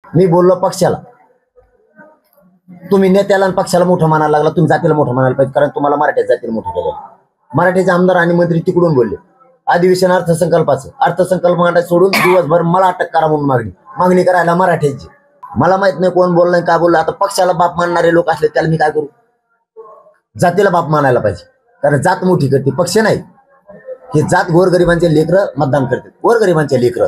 मी बोललो पक्षाला, तुम्ही नेत्याला आणि पक्षाला मोठं मानायला लागला, तुम्ही जातीला मोठं मानायला पाहिजे, कारण तुम्हाला मराठ्यात जातीला मोठं केलं. मराठीचे आमदार आणि मंत्री तिकडून बोलले अधिवेशन अर्थसंकल्प मांडायचं सोडून दिवसभर मला अटक करा म्हणून मागणी करायला मराठ्याची. मला माहित नाही कोण बोललं काय बोललं. आता पक्षाला बाप मानणारे लोक असले त्याला मी काय करू? जातीला बाप मानायला पाहिजे, कारण जात मोठी करते, पक्ष नाही. हे जात गोरगरिबांचे लेकरं मतदान करते, गोरगरिबांचे लेकरं.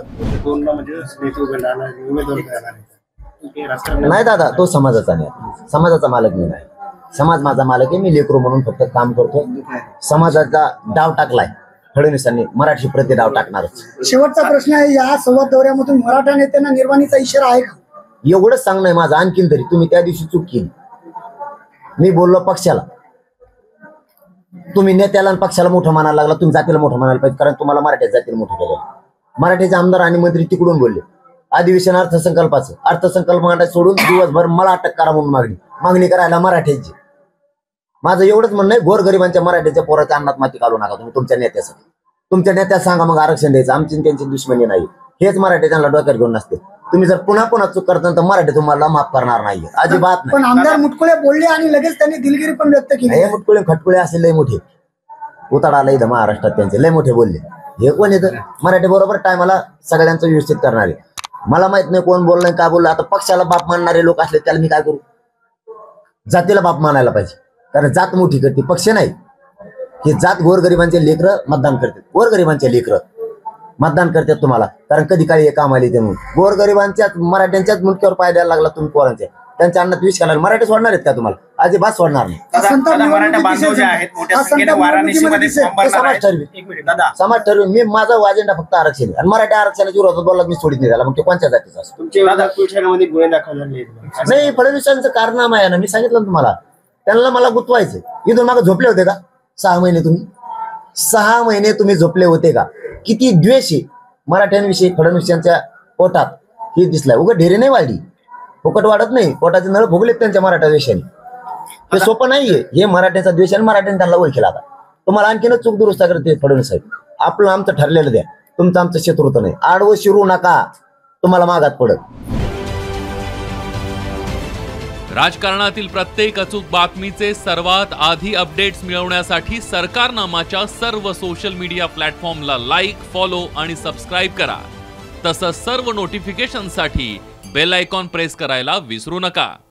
नाही दादा, तो समाजाचा नाही, समाजाचा मालक मी नाही. समाज माझा मालक आहे, मी लेकरू म्हणून फक्त काम करतो. समाजाचा डाव टाकलाय फडणवीसांनी, मराठी प्रति डाव टाकणारच. शेवटचा प्रश्न आहे, या संवाद दौऱ्यामधून मराठा नेत्यांना निर्वाणीचा इशारा आहे का? एवढंच सांगणं आहे माझं. आणखीन तरी तुम्ही त्या दिवशी चूक केली. मी बोललो पक्षाला, तुम्ही नेत्याला आणि पक्षाला मोठं मानायला लागला, तुम्ही जातीला मोठं मानायला पाहिजे, कारण तुम्हाला मराठ्यात जातीला मोठं केलं. मराठीचे आमदार आणि मंत्री तिकडून बोलले अधिवेशन अर्थसंकल्प मांडायचं सोडून दिवसभर मला अटक करा म्हणून मागणी करायला मराठ्याची. माझं एवढंच म्हणणं आहे, गोरगरिबांच्या मराठ्याच्या पोराच्या अन्नात माती घालू नका तुम्ही तुमच्या नेत्यासाठी. तुमच्या नेत्याला सांगा मग आरक्षण द्यायचं. आमची त्यांची दुश्मनी नाही, हेच मराठी त्यांना डोक्यात घेऊन नसते. तुम्ही जर पुन्हा चूक करता तर मराठी तुम्हाला माफ करणार नाही, अजिबात नाही. पण आमदार मुटकुळे बोलले आणि लगेच त्यांनी दिलगिरी पण व्यक्त केली. हे मुटकुळे खटकुळे असे लय मोठे उताडाला इथं महाराष्ट्रात त्यांचे लय मोठे बोलले. हे कोण येतं मराठी बरोबर टायमाला सगळ्यांचं व्यवस्थित करणारे? मला माहित नाही कोण बोललं काय बोललं. आता पक्षाला बाप मानणारे लोक असले त्याला मी काय करू? जातीला बाप मानायला पाहिजे, कारण जात मोठी करते, पक्ष नाही. हे जात गोरगरिबांचे लेकरं मतदान करतात, गोरगरिबांचे लेकरं मतदान करतात तुम्हाला, कारण कधी काळी हे काम आले ते म्हणून. गोरगरिबांच्याच मराठ्यांच्याच मुलक्यावर पाय द्यायला लागला तुम्ही पोरांच्या. त्यांच्या अन्नात विष घालायला मराठी सोडणार आहेत का तुम्हाला? अजिबात सोडणार नाही. समाज ठरवे. मी माझा अजेंडा फक्त आरक्षण आहे, आणि मराठी आरक्षणाच्या विरोधात बोलला मी सोडित नाही त्याला. मग ते कोणत्या जातीचा असतो? नाही, फडणवीसांचं कारनामा आहे ना, मी सांगितलं ना तुम्हाला. त्यांना मला गुंतवायचं. इथून मागे झोपले होते का 6 महिने? तुम्ही 6 महिने तुम्ही झोपले होते का? किती द्वेष आहे मराठ्यांविषयी फडणवीसांच्या पोटात, हे दिसलाय. उगा ढेरे नाही वाढली, फुकट वाढत नाही. पोटाचे नळ भोगलेत त्यांच्या मराठा द्वेषाने. हे सोपं नाहीये. हे मराठ्याचा द्वेष आणि मराठ्याने त्यांना ओळखेला. आता तुम्हाला आणखीनच चूक दुरुस्त करते फडणवीस साहेब. आपलं आमचं ठरलेलं द्या, तुमचं आमचं शत्रुत्व नाही. आडवं शिरू नका, तुम्हाला मागात पडत. राजकारणातील प्रत्येक अचूक बातमीचे सर्वात आधी अपडेट्स मिळवण्यासाठी सरकारनामाच्या सर्व सोशल मीडिया प्लॅटफॉर्मला लाईक, फॉलो आणि सबस्क्राईब करा. तसंच सर्व नोटिफिकेशनसाठी बेल आयकॉन प्रेस करायला विसरू नका.